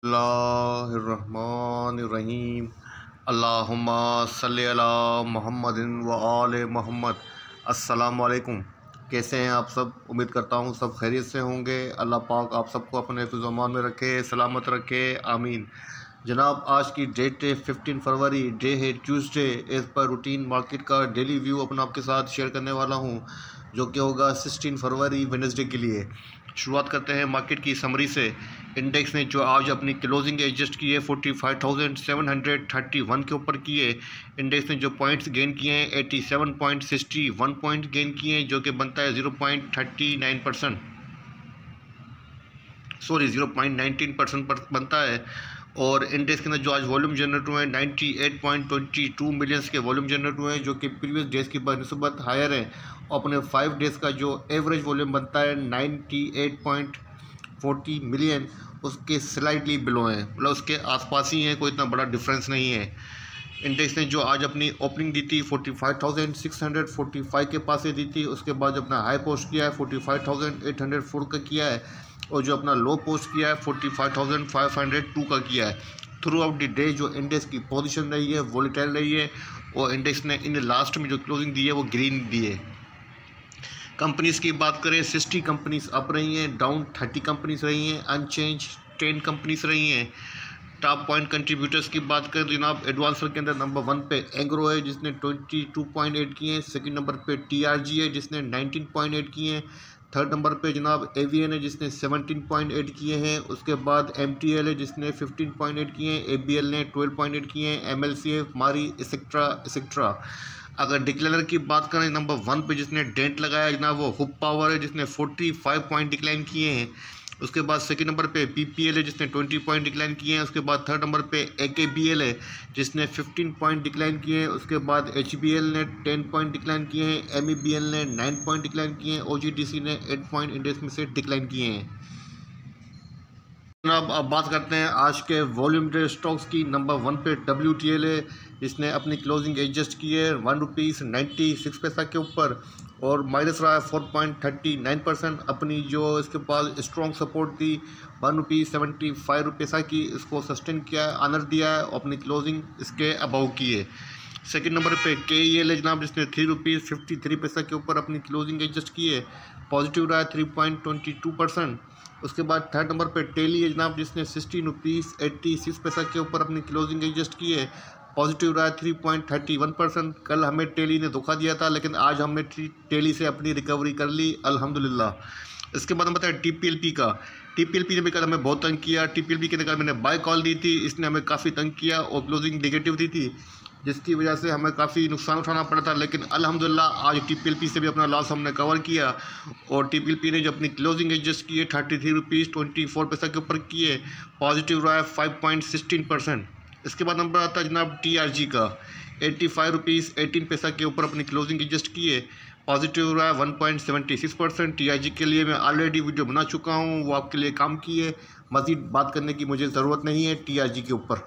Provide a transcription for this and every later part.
बिस्मिल्लाहिर्रहमानिर्रहीम। अल्लाहुम्मा सल्लि अला मुहम्मदिन व आले मोहम्मद। अस्सलामु अलैकुम। कैसे हैं आप सब? उम्मीद करता हूँ सब खैरियत से होंगे। अल्लाह पाक आप सबको अपने हिफ्ज़-ओ-अमान में रखे, सलामत रखे, आमीन। जनाब, आज की डेट है 15 फरवरी, डे है Tuesday. As per routine market का डेली व्यू अपना आपके साथ शेयर करने वाला हूँ, जो कि होगा 16 फरवरी वेडनेसडे के लिए। शुरुआत करते हैं मार्केट की समरी से। इंडेक्स ने जो आज अपनी क्लोजिंग एडजस्ट की है 45,731 के ऊपर की है। इंडेक्स ने जो पॉइंट्स गेन किए हैं 87.61 पॉइंट गेन किए हैं, जो कि बनता है 0.39%, सॉरी 0.19% पर बनता है। और इंडेक्स के अंदर जो आज वॉल्यूम जनरेट हुए हैं 98.22 मिलियंस के वॉल्यूम जनरेट हुए हैं, जो कि प्रीवियस डेज की बनस्बत हायर है। और अपने 5 डेज़ का जो एवरेज वॉल्यूम बनता है 98.40 मिलियन, उसके स्लाइटली बिलो हैं, मतलब उसके आसपास ही हैं, कोई इतना बड़ा डिफरेंस नहीं है। इंडेक्स ने जो आज अपनी ओपनिंग दी थी 45,645 के पास से दी थी, उसके बाद अपना हाई पोस्ट किया है 45,804 का किया है, और जो अपना लो पोस्ट किया है 45,502 का किया है। थ्रू आउट द डे जो इंडेक्स की पोजीशन रही है वोलेटाइल रही है, और इंडेक्स ने इन लास्ट में जो क्लोजिंग दी है वो ग्रीन दी है। कंपनीज़ की बात करें 60 कंपनीज अप रही हैं, डाउन 30 कंपनीज रही हैं, अनचेंज 10 कंपनीज रही हैं। टॉप पॉइंट कंट्रीब्यूटर्स की बात करें तो जनाब एडवांसर के अंदर नंबर 1 पे एंग्रो है, जिसने 22.8 किए हैं। सेकंड नंबर पे टीआरजी है, जिसने 19.8 किए हैं। थर्ड नंबर पे जनाब एवीएन है, जिसने 17.8 किए हैं। उसके बाद एमटीएल है, जिसने 15.8 किए हैं। एबीएल ने 12.8 किए हैं। एमएलसीएफ, मारी, एक्सेट्रा एक्सेट्रा। अगर डिक्लेनर की बात करें नंबर 1 पे जिसने डेंट लगाया जनाब वो हुप पावर है, जिसने 45 पॉइंट डिक्लाइन किए हैं। उसके बाद सेकंड नंबर पे पीपीएल है, जिसने 20 पॉइंट डिक्लाइन किए हैं। उसके बाद थर्ड नंबर पे एकेबीएल है, जिसने 15 पॉइंट डिक्लाइन किए हैं। उसके बाद एचबीएल ने 10 पॉइंट डिक्लाइन किए हैं। एमईबीएल ने 9 पॉइंट डिक्लाइन किए हैं। ओजीडीसी ने 8 पॉइंट इंडेक्स में से डिक्लाइन किए हैं। अब बात करते हैं आज के वॉल्यूम ट्रेड स्टॉक्स की। नंबर 1 पे WTL है, जिसने अपनी क्लोजिंग एडजस्ट की है ₹1.96 के ऊपर, और माइनस रहा है 4.39%। अपनी जो इसके पास स्ट्रॉन्ग सपोर्ट थी ₹1.75 की, इसको सस्टेन किया है, आनर दिया है, और अपनी क्लोजिंग इसके अबाउ की है। सेकंड नंबर पे KEL है जनाब, जिसने ₹3.53 के ऊपर अपनी क्लोजिंग एडजस्ट की है, पॉजिटिव रहा है 3.22%। उसके बाद थर्ड नंबर पे टेली है जनाब, जिसने ₹16.86 के ऊपर अपनी क्लोजिंग एडजस्ट की है, पॉजिटिव रहा है 3.31%। कल हमें टेली ने धोखा दिया था, लेकिन आज हमने टेली से अपनी रिकवरी कर ली, अल्हम्दुलिल्लाह। इसके बाद हम बताएं TPLP का। TPLP ने भी कल हमें बहुत तंग किया। TPLP के कल मैंने बाय कॉल दी थी, इसने हमें काफ़ी तंग किया और क्लोजिंग नेगेटिव दी थी, जिसकी वजह से हमें काफ़ी नुकसान उठाना पड़ा था। लेकिन अल्हम्दुलिल्लाह आज TPLP से भी अपना लॉस हमने कवर किया, और TPLP ने जो अपनी क्लोजिंग एडजस्ट की है ₹33.24 के ऊपर की है, पॉजिटिव रहा है 5.16%। इसके बाद नंबर आता है जनाब TRG का। ₹85.18 के ऊपर अपनी क्लोजिंग एडजस्ट की है, पॉजिटिव रहा है 1.76%। TRG के लिए मैं ऑलरेडी वीडियो बना चुका हूँ, वो आपके लिए काम की है, मज़ीद बात करने की मुझे ज़रूरत नहीं है TRG के ऊपर।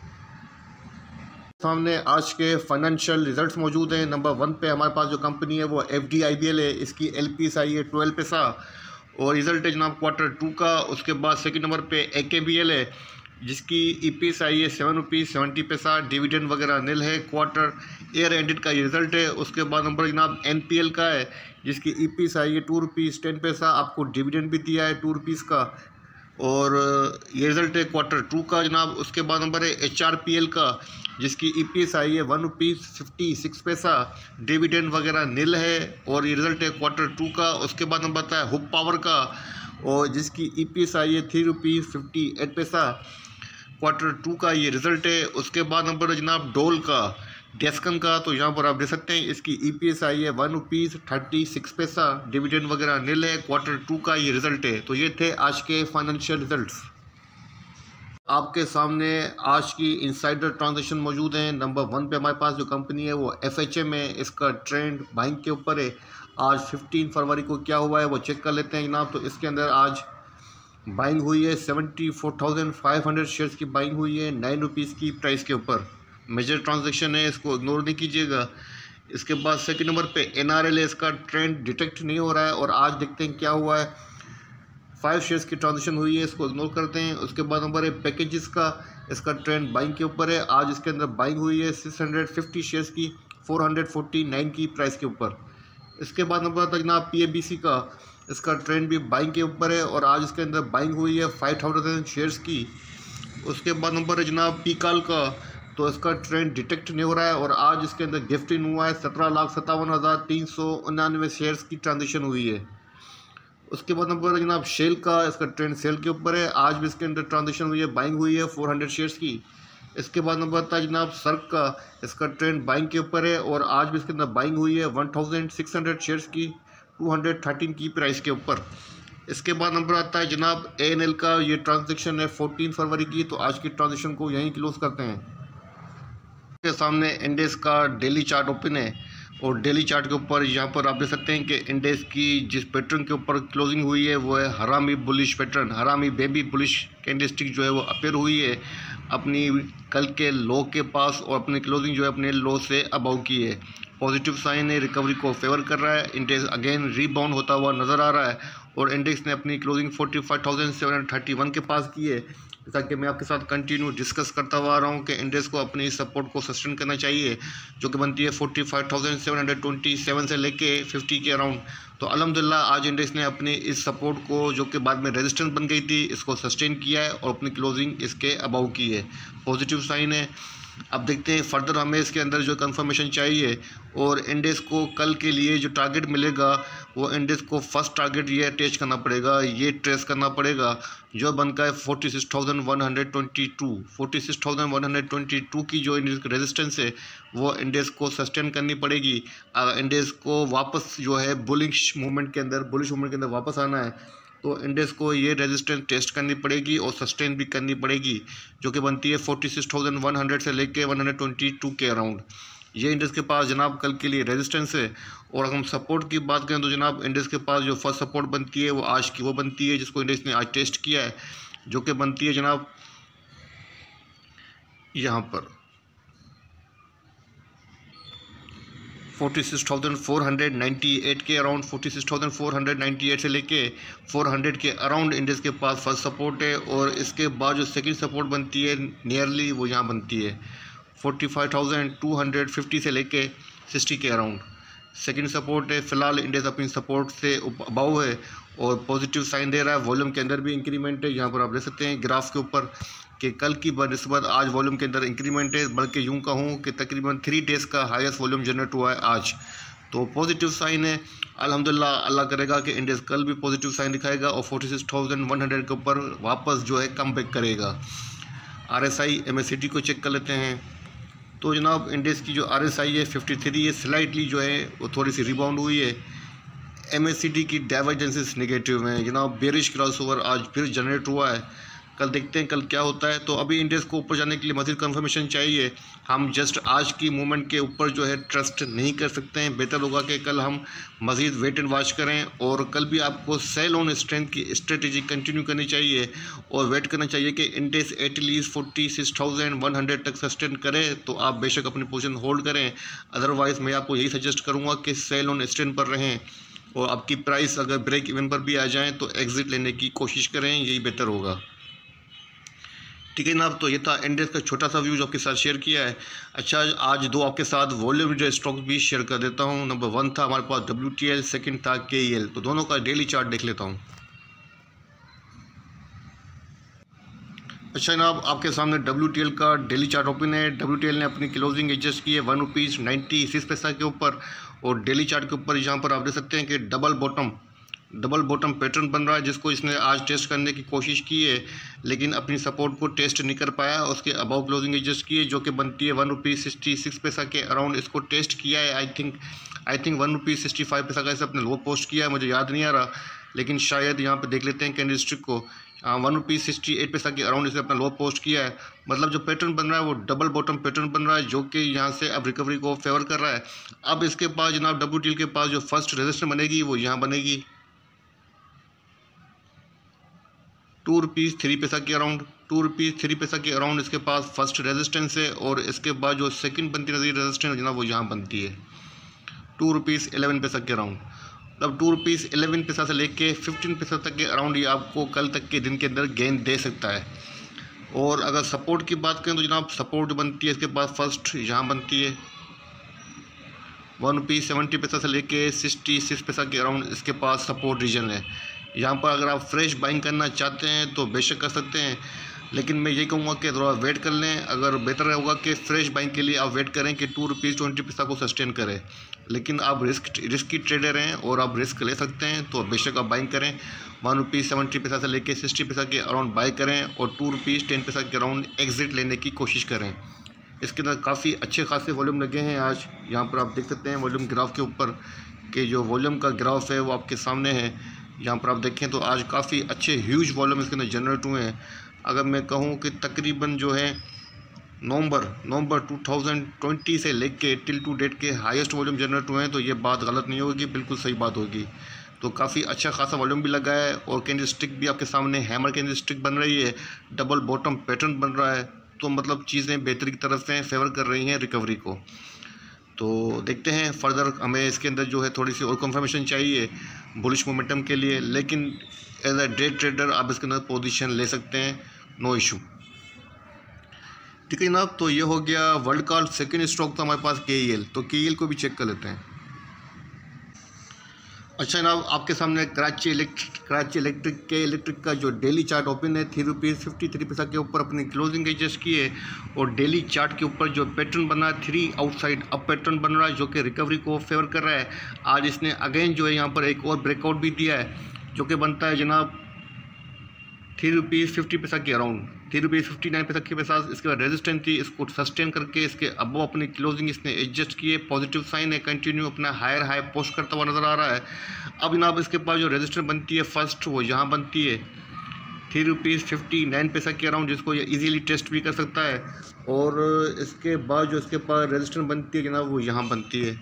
सामने आज के फाइनेंशियल रिजल्ट्स मौजूद हैं। नंबर 1 पे हमारे पास जो कंपनी है वो FDIBL है, इसकी LPS आई है 12 पैसा, और रिजल्ट है जनाब Q2 का। उसके बाद सेकंड नंबर पे AKBL है, जिसकी EPS आई है ₹7.70, डिविडेंड वगैरह नील है, क्वार्टर ईयर एंडेड का ये रिजल्ट है। उसके बाद नंबर जनाब NPL का है, जिसकी EPS आई है ₹2.10, आपको डिविडेंड भी दिया है ₹2 का, और ये रिज़ल्ट है Q2 का जनाब। उसके बाद नंबर है HRPL का, जिसकी EPS आई है ₹1.56, डिविडेंड वगैरह नील है, और ये रिज़ल्ट है Q2 का। उसके बाद नंबर आता है हुप पावर का, और जिसकी EPS आई है ₹3.58, Q2 का ये रिज़ल्ट है। उसके बाद नंबर है जनाब डोल का, डेस्कन का, तो यहाँ पर आप देख सकते हैं इसकी EPS आई है ₹1.36, डिविडेंड वगैरह नील है, Q2 का ये रिज़ल्ट है। तो ये थे आज के फाइनेंशियल रिजल्ट्स। आपके सामने आज की इनसाइडर ट्रांजैक्शन मौजूद हैं। नंबर 1 पे हमारे पास जो कंपनी है वो FHM है, इसका ट्रेंड बाइंग के ऊपर है। आज 15 फरवरी को क्या हुआ है वो चेक कर लेते हैं जनाब। तो इसके अंदर आज बाइंग हुई है 74,500 शेयर्स की बाइंग हुई है ₹9 की प्राइस के ऊपर। मेजर ट्रांजैक्शन है, इसको इग्नोर नहीं कीजिएगा। इसके बाद सेकंड नंबर पे NRL है, इसका ट्रेंड डिटेक्ट नहीं हो रहा है, और आज देखते हैं क्या हुआ है। 5 शेयर्स की ट्रांजेक्शन हुई है, इसको इग्नोर करते हैं। उसके बाद नंबर है पैकेजेस का, इसका ट्रेंड बाइंग के ऊपर है। आज इसके अंदर बाइंग हुई है 650 शेयर्स की 449 की प्राइस के ऊपर। इसके बाद नंबर आता है जनाब PABC का, इसका ट्रेंड भी बाइंग के ऊपर है और आज इसके अंदर बाइंग हुई है 5000 शेयर्स की। उसके बाद नंबर है जनाब PCAL का, तो इसका ट्रेंड डिटेक्ट नहीं हो रहा है और आज इसके अंदर गिफ्टिंग हुआ है 17,57,399 शेयर्स की ट्रांजेक्शन हुई है। उसके बाद नंबर है जनाब शेल का, इसका ट्रेंड सेल के ऊपर है। आज भी इसके अंदर ट्रांजेक्शन हुई है, बाइंग हुई है 400 शेयर्स की। इसके बाद नंबर आता है जनाब सर्क का, इसका ट्रेंड बाइंग के ऊपर है और आज भी इसके अंदर बाइंग हुई है 1600 शेयर्स की 213 की प्राइस के ऊपर। इसके बाद नंबर आता है जनाब ANL का, ये ट्रांजेक्शन है 14 फरवरी की। तो आज की ट्रांजेक्शन को यहीं क्लोज करते हैं। के सामने इंडेक्स का डेली चार्ट ओपन है और डेली चार्ट के ऊपर यहाँ पर आप देख सकते हैं कि इंडेक्स की जिस पैटर्न के ऊपर क्लोजिंग हुई है वो है harami bullish pattern, harami baby bullish candlestick जो है वो अपेयर हुई है अपनी कल के लो के पास और अपनी क्लोजिंग जो है अपने लो से अबाउ की है। पॉजिटिव साइन है, रिकवरी को फेवर कर रहा है। इंडेक्स अगेन रीबाउंड होता हुआ नज़र आ रहा है और इंडेक्स ने अपनी क्लोजिंग 45,731 के पास की है। जैसा कि मैं आपके साथ कंटिन्यू डिस्कस करता हुआ आ रहा हूँ कि इंडेक्स को अपनी सपोर्ट को सस्टेन करना चाहिए, जो कि बनती है 45,727 से लेके 50 के अराउंड। तो अल्हम्दुलिल्लाह आज इंडेक्स ने अपनी इस सपोर्ट को, जो कि बाद में रेजिस्टेंस बन गई थी, इसको सस्टेन किया है और अपनी क्लोजिंग इसके अबाउ की है। पॉजिटिव साइन है। अब देखते हैं फर्दर हमें इसके अंदर जो कंफर्मेशन चाहिए और इंडेक्स को कल के लिए जो टारगेट मिलेगा वो इंडेक्स को फर्स्ट टारगेट ये अटैच करना पड़ेगा, ये ट्रेस करना पड़ेगा जो बनका है 46,122। 46,122 की जो इंडेक्स रेजिस्टेंस है वो इंडेक्स को सस्टेन करनी पड़ेगी। इंडेक्स को वापस जो है बुलिश मूवमेंट के अंदर वापस आना है तो इंडेक्स को ये रेजिस्टेंस टेस्ट करनी पड़ेगी और सस्टेन भी करनी पड़ेगी, जो कि बनती है 46,100 से लेके 122 के अराउंड। ये इंडेक्स के पास जनाब कल के लिए रेजिस्टेंस है। और अगर हम सपोर्ट की बात करें तो जनाब इंडेक्स के पास जो फर्स्ट सपोर्ट बनती है वो आज की वो बनती है जिसको इंडेक्स ने आज टेस्ट किया है, जो कि बनती है जनाब यहाँ पर 46,498 के अराउंड। 46,498 से लेके 400 के अराउंड इंडेक्स के पास फर्स्ट सपोर्ट है और इसके बाद जो सेकंड सपोर्ट बनती है नियरली वो यहाँ बनती है 45,250 से लेके 60 के अराउंड सेकंड सपोर्ट है। फिलहाल इंडेक्स अपनी सपोर्ट से अबाउ है और पॉजिटिव साइन दे रहा है। वॉल्यूम के अंदर भी इंक्रीमेंट है, यहाँ पर आप देख सकते हैं ग्राफ के ऊपर कि कल की बनस्बत आज वॉल्यूम के अंदर इंक्रीमेंट है, बल्कि यूँ कहूँ कि तकरीबन 3 डेज़ का हाईएस्ट वॉल्यूम जनरेट हुआ है आज। तो पॉजिटिव साइन है। अल्हम्दुलिल्लाह अल्लाह करेगा कि इंडेक्स कल भी पॉजिटिव साइन दिखाएगा और 46,100 के ऊपर वापस जो है कम बैक करेगा। RSI MACD को चेक कर लेते हैं। तो जनाब इंडेक्स की जो RSI है 53 है, स्लाइटली जो है वो थोड़ी सी रिबाउंड हुई है। MACD की डाइवर्जेंसेस नेगेटिव में जनाब बेरिश क्रॉसओवर आज फिर जनरेट हुआ है। कल देखते हैं कल क्या होता है। तो अभी इंडेक्स को ऊपर जाने के लिए मज़ीद कंफर्मेशन चाहिए। हम जस्ट आज की मूवमेंट के ऊपर जो है ट्रस्ट नहीं कर सकते हैं। बेहतर होगा कि कल हम मज़ीद वेट एंड वॉच करें और कल भी आपको सेल ऑन स्ट्रेंथ की स्ट्रेटजी कंटिन्यू करनी चाहिए और वेट करना चाहिए कि इंडेक्स एटलीस्ट 46,100 तक सस्टेन करे तो आप बेशक अपनी पोजीशन होल्ड करें। अदरवाइज़ मैं आपको यही सजेस्ट करूँगा कि सेल ऑन स्ट्रेंथ पर रहें और आपकी प्राइस अगर ब्रेक इवन पर भी आ जाए तो एग्ज़िट लेने की कोशिश करें, यही बेहतर होगा। ठीक है जनाब, तो ये था इंडेक्स का छोटा सा व्यू जो आपके साथ शेयर किया है। अच्छा, आज दो आपके साथ वॉल्यूम जो स्टॉक भी शेयर कर देता हूँ। नंबर 1 था हमारे पास WTL, सेकंड था KEL। तो दोनों का डेली चार्ट देख लेता हूँ। अच्छा जनाब, आपके सामने WTL का डेली चार्ट ओपन है। WTL ने अपनी क्लोजिंग एडजस्ट की है ₹1.96 के ऊपर और डेली चार्ट के ऊपर यहाँ पर आप देख सकते हैं कि डबल बॉटम पैटर्न बन रहा है, जिसको इसने आज टेस्ट करने की कोशिश की है लेकिन अपनी सपोर्ट को टेस्ट नहीं कर पाया। उसके अबाउ क्लोजिंग एडजस्ट की है जो कि बनती है ₹1.66 के अराउंड। इसको टेस्ट किया है आई थिंक ₹1.65 का इसे अपने लो पोस्ट किया है, मुझे याद नहीं आ रहा, लेकिन शायद यहाँ पे देख लेते हैं कैंडलस्टिक को। ₹1.68 के अराउंड इसे अपना लो पोस्ट किया है। मतलब जो पैटर्न बन रहा है वो डबल बॉटम पैटर्न बन रहा है जो कि यहाँ से अब रिकवरी को फेवर कर रहा है। अब इसके पास जनाब WTL के पास जो फर्स्ट रेजिस्टेंस बनेगी वो यहाँ बनेगी ₹2.03 के अराउंड। ₹2.03 के अराउंड इसके पास फर्स्ट रेजिस्टेंस है और इसके बाद जो सेकंड बनती नज़र रेजिस्टेंस जनाब वो यहाँ बनती है ₹2.11 के अराउंड। मतलब ₹2.11 से लेके 15 पैसा तक के अराउंड ये आपको कल तक के दिन के अंदर गेन दे सकता है। और अगर सपोर्ट की बात करें तो जनाब सपोर्ट बनती है इसके बाद फर्स्ट यहाँ बनती है ₹1.70 से लेके 66 पैसा के अराउंड इसके पास सपोर्ट रीजन है। यहाँ पर अगर आप फ्रेश बाइंग करना चाहते हैं तो बेशक कर सकते हैं, लेकिन मैं ये कहूँगा कि थोड़ा वेट कर लें। अगर बेहतर होगा कि फ्रेश बाइंग के लिए आप वेट करें कि ₹2.20 को सस्टेन करें, लेकिन आप रिस्की ट्रेडर हैं और आप रिस्क ले सकते हैं तो बेशक आप बाइंग करें। ₹1.70 से लेके 60 पैसा के अराउंड बाई करें और ₹2.10 के अराउंड एग्जिट लेने की कोशिश करें। इसके अंदर काफ़ी अच्छे खासे वॉल्यूम लगे हैं आज। यहाँ पर आप देख सकते हैं वॉल्यूम ग्राफ के ऊपर कि जो वॉल्यूम का ग्राफ है वो आपके सामने है। यहाँ पर आप देखें तो आज काफ़ी अच्छे ह्यूज वॉल्यूम इसके अंदर जनरेट हुए हैं। अगर मैं कहूँ कि तकरीबन जो है नवंबर 2020 से लेके टिल टू डेट के हाईएस्ट वॉल्यूम जनरेट हुए हैं, तो ये बात गलत नहीं होगी, बिल्कुल सही बात होगी। तो काफ़ी अच्छा खासा वॉल्यूम भी लगा है और कैंडल स्टिक भी आपके सामने हैमर कैंडल स्टिक बन रही है, डबल बॉटम पैटर्न बन रहा है। तो मतलब चीज़ें बेहतरी की तरफ से फेवर कर रही हैं रिकवरी को। तो देखते हैं फर्दर, हमें इसके अंदर जो है थोड़ी सी और कंफर्मेशन चाहिए बुलिश मोमेंटम के लिए, लेकिन एज अ डे ट्रेडर आप इसके अंदर पोजीशन ले सकते हैं, नो इशू। ठीक है जनाब, तो ये हो गया वर्ल्ड का सेकंड स्टॉक था हमारे पास KEL। तो KEL को भी चेक कर लेते हैं। अच्छा जनाब, आपके सामने कराची इलेक्ट्रिक का जो डेली चार्ट ओपन है ₹3.53 के ऊपर अपनी क्लोजिंग एडजस्ट की है और डेली चार्ट के ऊपर जो पैटर्न बना है 3 आउटसाइड अप पैटर्न बन रहा है जो कि रिकवरी को फेवर कर रहा है। आज इसने अगेन जो है यहाँ पर एक और ब्रेकआउट भी दिया है जो कि बनता है जनाब ₹3.50 के अराउंड, ₹3.59 के पास इसके बाद रेजिस्टेंस थी, इसको सस्टेन करके इसके अबव अपनी क्लोजिंग इसने एडजस्ट की है। पॉजिटिव साइन है, कंटिन्यू अपना हायर हाई पोस्ट करता हुआ नज़र आ रहा है। अब जनाब इसके पास जो रेजिस्टेंस बनती है फर्स्ट वो यहाँ बनती है ₹3.59 के अराउंड, जिसको ये इजीली टेस्ट भी कर सकता है। और इसके बाद जो इसके पास रेजिस्टेंस बनती है जनाब वो यहाँ बनती है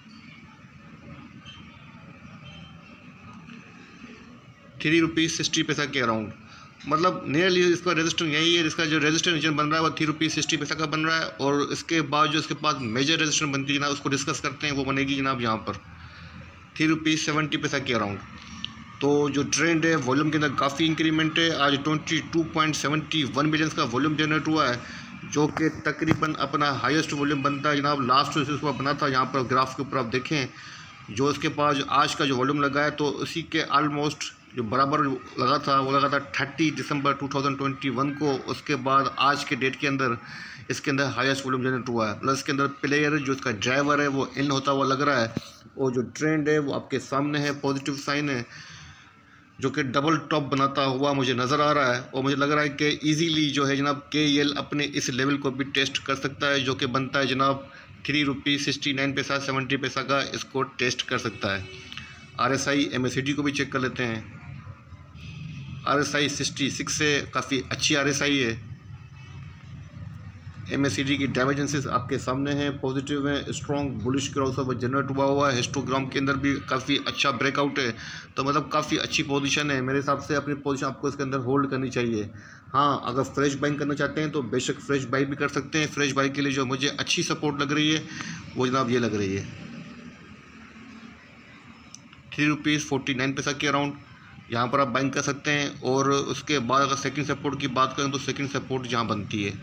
₹3.60 के अराउंड। मतलब नियरली इसका रेजिस्टेंस यही है, इसका जो रेजिस्टेंस रीजन बन रहा है वो ₹3.60 का बन रहा है। और इसके बाद जो इसके पास मेजर रेजिस्टेंस बनती है जनाब उसको डिस्कस करते हैं, वो बनेगी जनाब यहाँ पर ₹3.70 के अराउंड। तो जो ट्रेंड है वॉल्यूम के अंदर काफ़ी इंक्रीमेंट है। आज 22.71 मिलियन का वॉल्यूम जनरेट हुआ है जो कि तकरीबन अपना हाईएस्ट वॉल्यूम बनता है जनाब। लास्ट इसको बना था, यहाँ पर ग्राफ के ऊपर आप देखें जो इसके पास आज का जो वॉल्यूम लगा है तो उसी के ऑलमोस्ट जो बराबर लगा था वो लगा था 30 दिसंबर 2021 को। उसके बाद आज के डेट के अंदर इसके अंदर हाईएस्ट वॉल्यूम जनरेट हुआ है। प्लस इसके अंदर प्लेयर जो इसका ड्राइवर है वो इन होता हुआ लग रहा है और जो ट्रेंड है वो आपके सामने है, पॉजिटिव साइन है जो कि डबल टॉप बनाता हुआ मुझे नज़र आ रहा है। और मुझे लग रहा है कि इजीली जो है जनाब KEL अपने इस लेवल को भी टेस्ट कर सकता है जो कि बनता है जनाब ₹3.69 70 पैसा का, इसको टेस्ट कर सकता है। RSI MACD को भी चेक कर लेते हैं। RSI 66 से काफ़ी अच्छी RSI है। MACD की डाइवर्जेंसेस आपके सामने हैं, पॉजिटिव हैं, स्ट्रॉन्ग बुलिश क्रॉसओवर जनरेट हुआ है। हिस्टोग्राम के अंदर भी काफ़ी अच्छा ब्रेकआउट है, तो मतलब काफ़ी अच्छी पोजीशन है। मेरे हिसाब से अपनी पोजीशन आपको इसके अंदर होल्ड करनी चाहिए। हाँ, अगर फ्रेश बाइंग करना चाहते हैं तो बेशक फ्रेश बाई भी कर सकते हैं। फ्रेश बाई के लिए जो मुझे अच्छी सपोर्ट लग रही है वो जनाब ये लग रही है ₹3.49 के अराउंड, यहाँ पर आप बाइंग कर सकते हैं। और उसके बाद अगर सेकंड सपोर्ट की बात करें तो सेकंड सपोर्ट यहाँ बनती है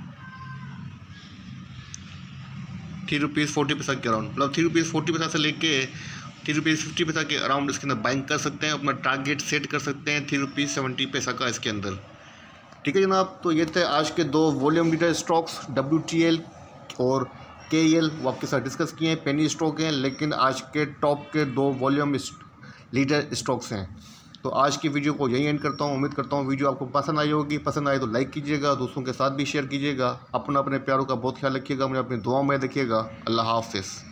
₹3.40 के अराउंड, मतलब ₹3.40 से लेके ₹3.50 के अराउंड इसके अंदर बाइंग कर सकते हैं। अपना टारगेट सेट कर सकते हैं ₹3.70 का इसके अंदर। ठीक है जनाब, तो ये थे आज के 2 वॉल्यूम लीडर स्टॉक्स WTL और KEL, वो आपके साथ डिस्कस किए हैं। पेनी स्टॉक हैं लेकिन आज के टॉप के 2 वॉल्यूम लीडर स्टॉक्स हैं। तो आज की वीडियो को यही एंड करता हूँ। उम्मीद करता हूँ वीडियो आपको पसंद आई होगी। पसंद आए तो लाइक कीजिएगा, दोस्तों के साथ भी शेयर कीजिएगा। अपने प्यारों का बहुत ख्याल रखिएगा, मुझे अपनी दुआ में रखिएगा। अल्लाह हाफ़िज़।